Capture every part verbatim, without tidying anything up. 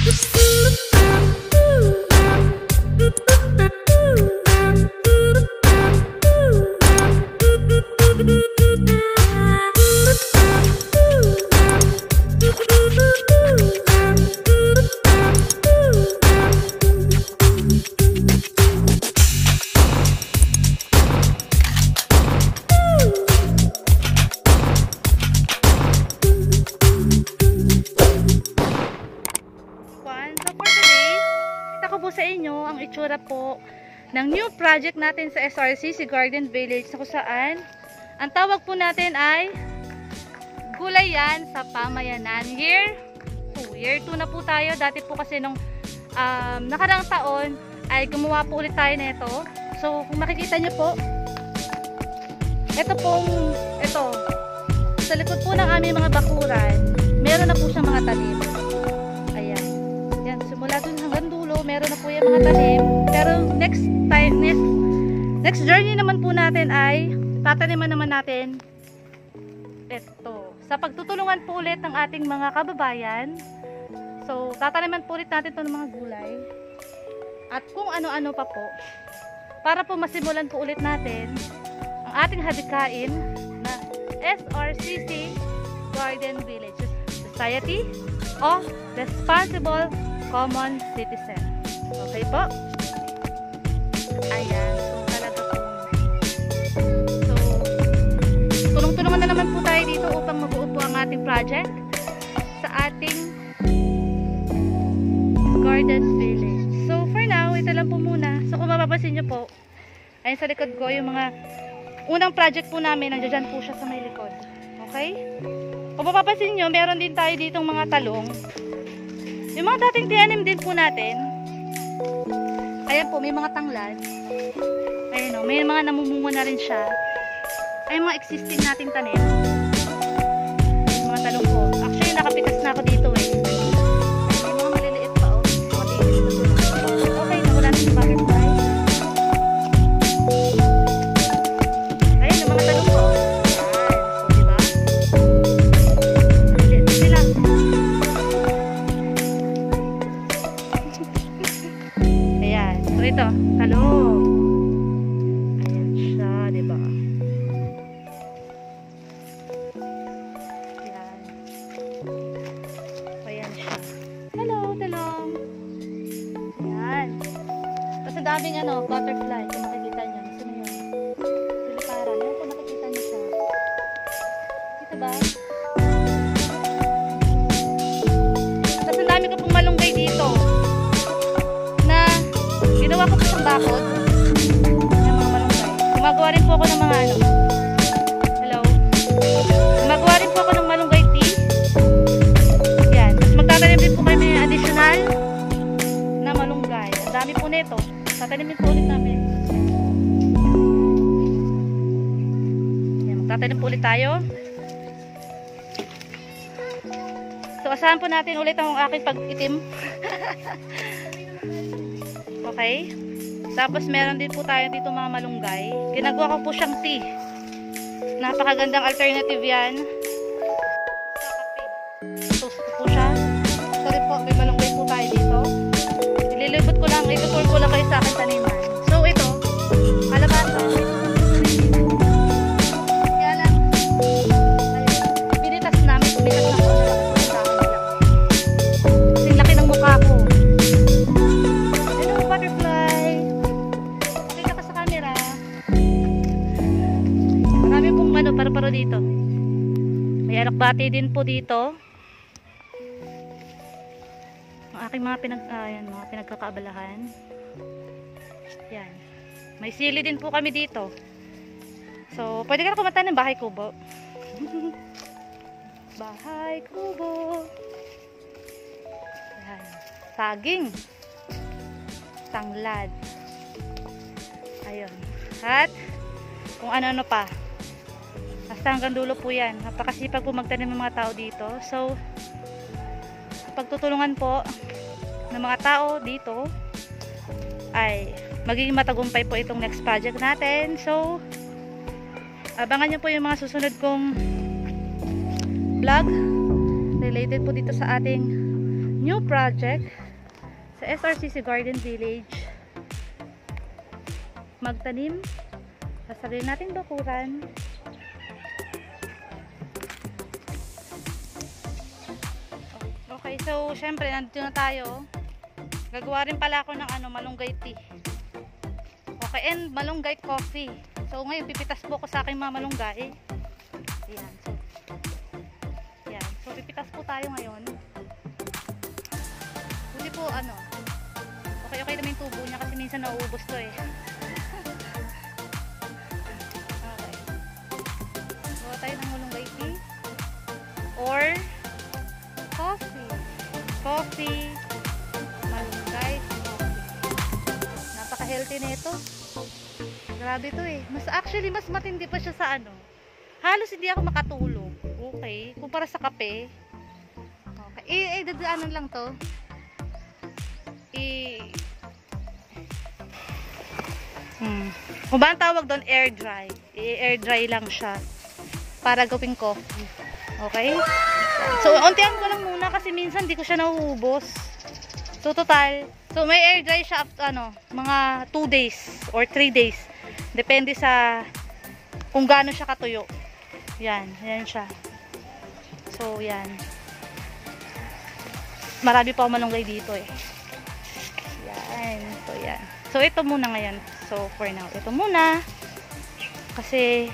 Sa inyo ang itsura po ng new project natin sa S R C C Garden Village, na kung saan ang tawag po natin ay Gulayan sa Pamayanan. Year two. Year two na po tayo. Dati po kasi nung um, nakarang taon ay gumawa po ulit tayo na ito. So kung makikita nyo po, ito pong ito, sa likod po ng aming mga bakuran, meron na po siyang mga tanim. Ayan. Yan, simula dun hanggang dulo meron na po yung mga tanim, pero next time, next next journey naman po natin ay tataniman naman natin ito. Sa pagtutulungan po ulit ng ating mga kababayan, so tataniman po ulit natin ito ng mga gulay at kung ano-ano pa po, para po masimulan po ulit natin ang ating hadikain na S R C C Garden Village, Society of Responsible Common Citizen. Okay po? Ayan. So, talaga po. So, tulong-tulungan na naman po tayo dito upang mabuo po ang ating project sa ating Garden Village. So, for now, ito lang po muna. So, kung mapapansin nyo po, ayun sa likod ko, yung mga unang project po namin, nandiyan po siya sa may likod. Okay? Kung mapapansin nyo, meron din tayo ditong mga talong. Yung mga dating tinanim din po natin. Ayan po, may mga tanglad. Ayan o, may mga namumunga na rin siya. Ay mga existing nating tanim. Mga talong po. Actually, nakapitas na ako dito eh. May mga maliliit pa o. Mga babies na tulong. Okay, nawala na yung butterfly. Ayan, yung mga talong po. Ito, talong. Ayan siya, diba? Ayan. Ayan siya. Hello, talong. Ayan. Tapos ang daming ano, butterfly. Kung makikita nyo. Gusto nyo yun? Siliparan. Ayan kung nakikita nyo siya. Dito ba? Tapos ang dami ko pong malunggay dito. Ginawa ko po siyang bakod ng mga malunggay. Gumagawa rin po ako ng mga ano. Hello. Gumagawa rin po ako ng malunggay tea. Yan. Tapos magtatanim din po kayo may additional na malunggay. Ang dami po nito. Tatanimin po ulit namin. Yan. Magtatanim po ulit tayo. So asahan po natin ulit ang aking pag-itim. Okay? Tapos meron din po tayo dito mga malunggay. Ginagawa ko po siyang tea. Napakagandang alternative yan. Sa kape. Toast ko po siya. Sorry po, may malunggay po tayo dito. Nililibot ko lang, itutur ko lang kayo sa akin taniman. So ito, kalabasa. Kaya lang, pinitas namin, pinitas na ko. Kasi laki ng mukha ko. Ano, para-para dito. May alakbati din po dito. Ang aking mga pinag uh, yan, mga pinagkakaabalahan. Yan. May sili din po kami dito. So, pwede ka na kumanta ng bahay kubo. Bahay kubo. Yan. Saging. Tanglad. Ayun. At kung ano-ano pa. Hasta hanggang dulo po yan. Napakasipag po magtanim ng mga tao dito. So, pagtutulungan po ng mga tao dito ay magiging matagumpay po itong next project natin. So, abangan nyo po yung mga susunod kong vlog related po dito sa ating new project sa S R C C Garden Village. Magtanim sa sarili nating bakuran. Okay, so syempre nandito na tayo. Gagawa rin pala ako ng ano, malunggay tea. Okay, and malunggay coffee. So ngayon pipitas po ako sa aking mga malunggay. Ayan, so ayan, so pipitas po tayo ngayon. Hindi po ano, okay okay naman yung tubo niya kasi minsan nauubos to eh. Okay, gawa tayo ng malunggay tea or coffee. Coffee, malunggay coffee. Napaka-healthy na ito. Grabe to eh. Mas actually mas matindi pa siya sa ano. Halos hindi ako makatulog. Okay, kumpara sa kape. Okay, eh, eh dadaanan lang to. Eh Hmm. Kung ba ang tawag doon, air dry. I-air dry lang siya para gawing coffee. Okay? So, untian ko lang muna kasi minsan di ko siya nauubos. So, total. So, may air dry siya after, ano, mga two days or three days. Depende sa kung gaano siya katuyo. Yan. Yan siya. So, yan. Marami pa ako malunggay dito eh. Yan. So, yan. So, ito muna ngayon. So, for now, ito muna. Kasi,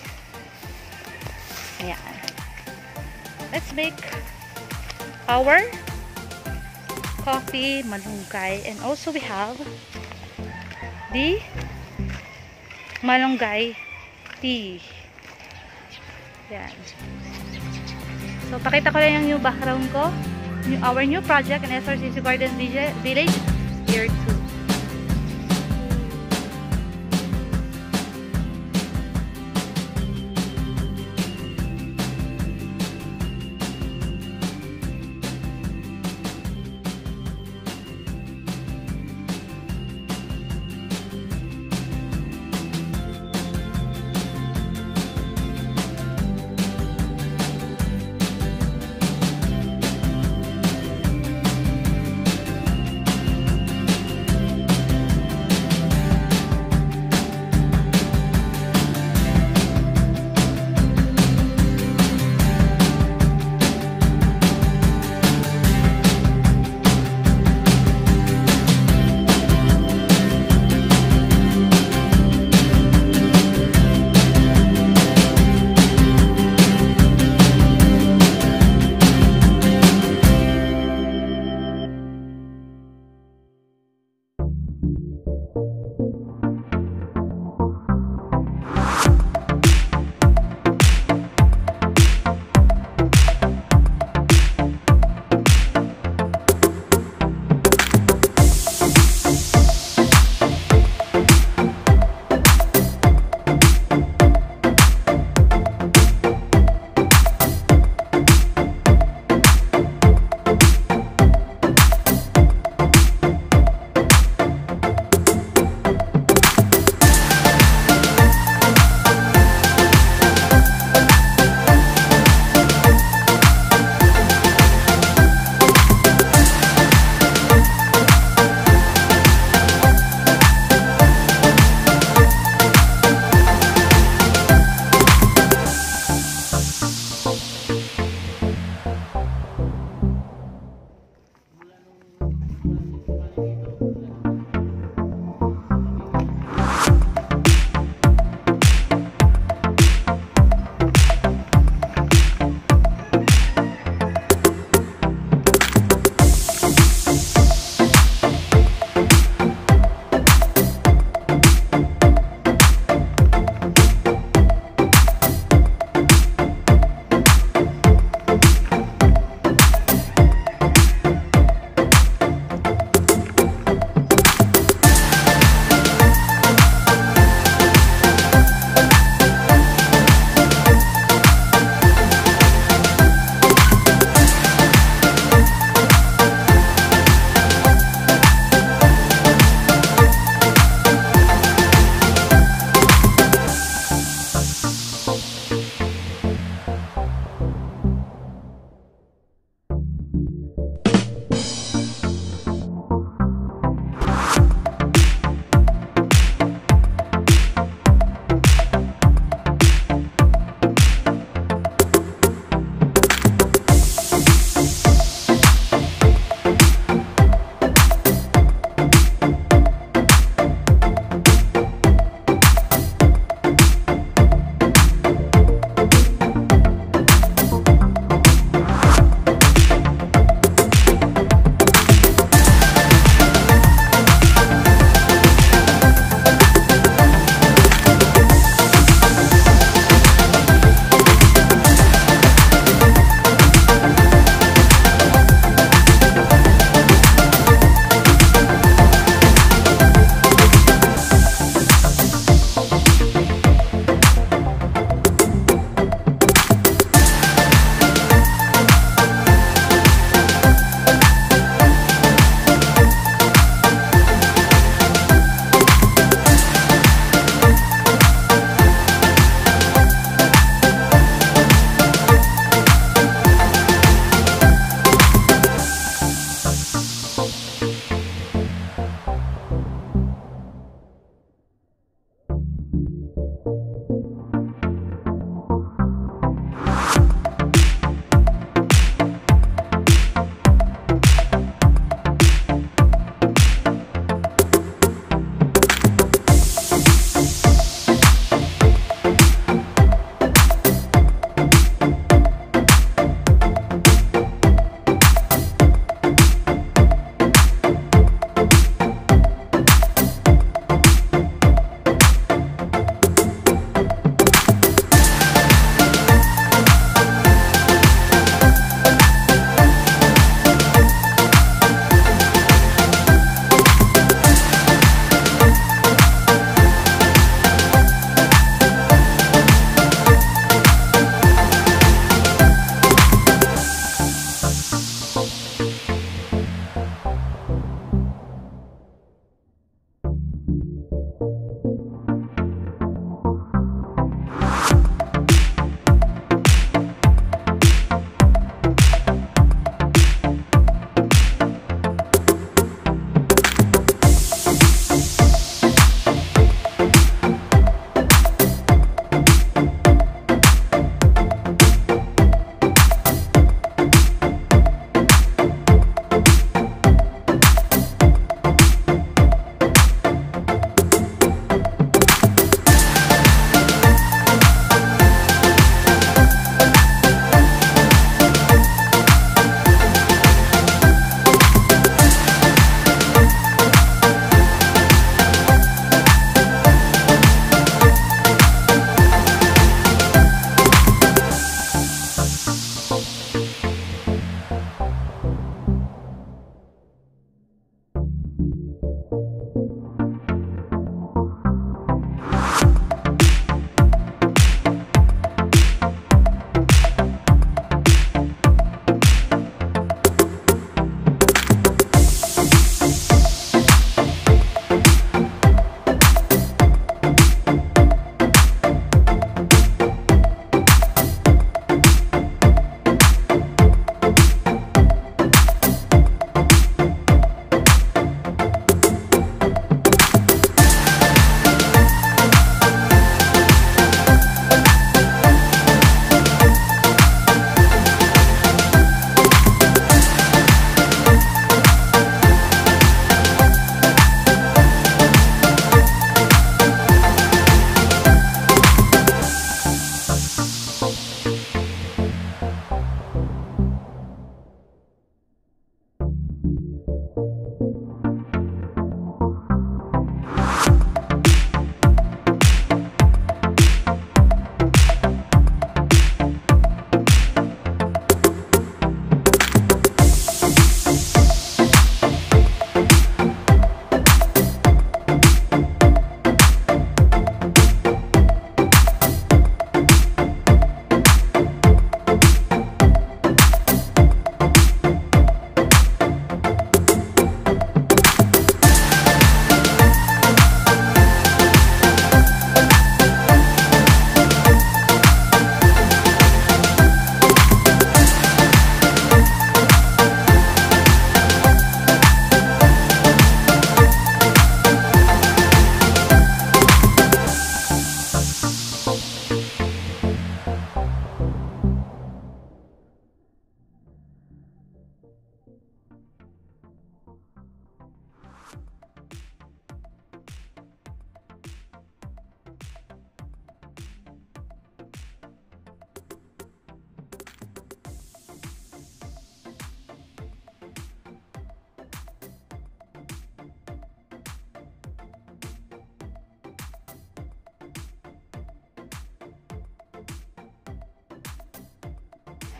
ayan. Let's make our coffee, malunggay, and also we have the malunggay tea. Yan. So, pakita ko lang yung new background ko. New, our new project in S R C C Garden Village, year two.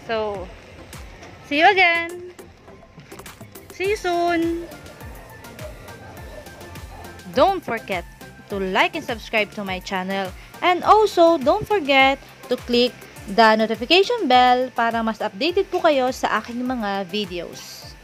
So, see you again. See you soon. Don't forget to like and subscribe to my channel. And also, don't forget to click the notification bell para mas updated po kayo sa aking mga videos.